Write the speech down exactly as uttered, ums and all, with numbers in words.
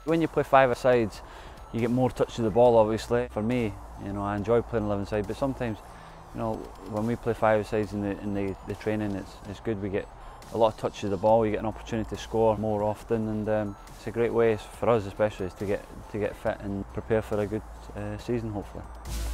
When you play five-a-sides, you get more touch of the ball, obviously. For me, you know, I enjoy playing eleven-a-side, but sometimes, you know, when we play five-a-sides in the in the, the training, it's it's good. We get a lot of touch of the ball. We get an opportunity to score more often, and um, it's a great way for us, especially, to get to get fit and prepare for a good uh, season, hopefully.